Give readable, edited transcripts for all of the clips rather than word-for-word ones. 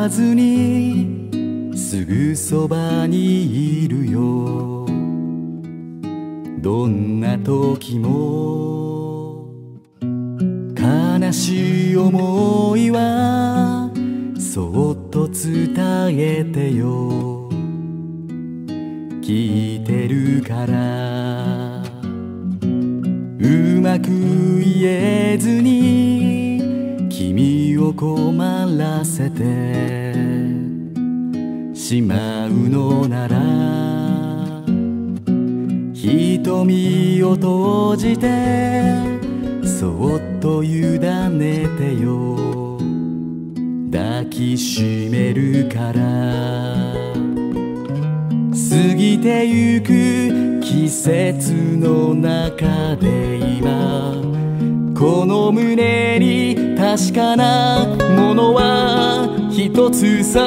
わずにすぐそばにいるよ。どんな時も悲しい思いはそっと伝えてよ。聞いてるからうまく言えずに君を困らせてしまうのなら、瞳を閉じてそっと委ねてよ。抱きしめるから過ぎてゆく季節の中で今この胸に確かなものは一つさ。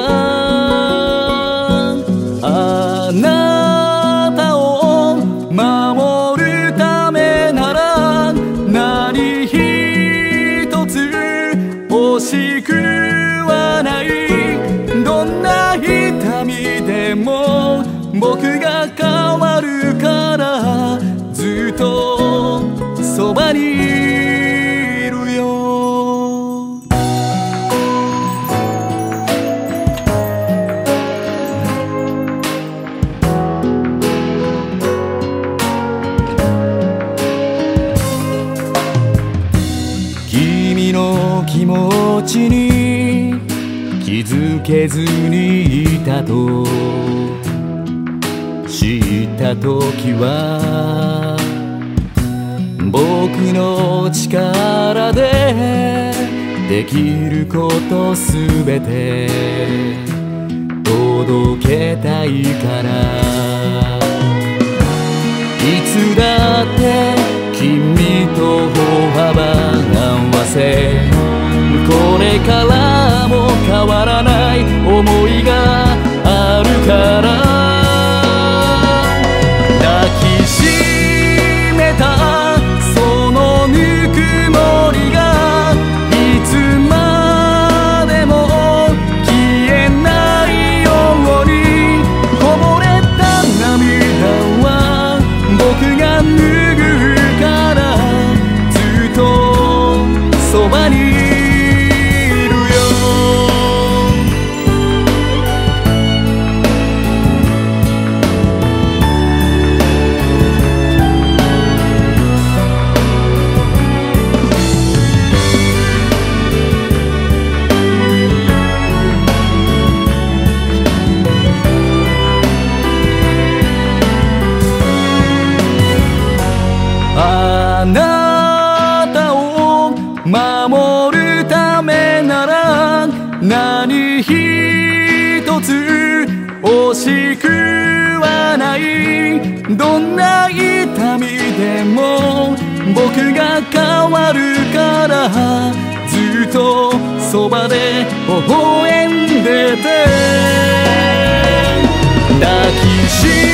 あなたを守るためなら何一つ惜しくはない。どんな痛みでも僕が変わるからずっとそばにいるよ。君の気持ちに気づけずにいたと知った時は僕の力でできることすべて届けたいから。いつだって君と歩幅合わせこれからも変わらない想いがあるから。抱きしめたそのぬくもりがいつまでも消えないようにこぼれた涙は僕が拭うからずっとそばにいるよ。あなたを守るためなら何一つ惜しくはない。どんな痛みでも僕が変わるからずっとそばで微笑んでて抱きしめ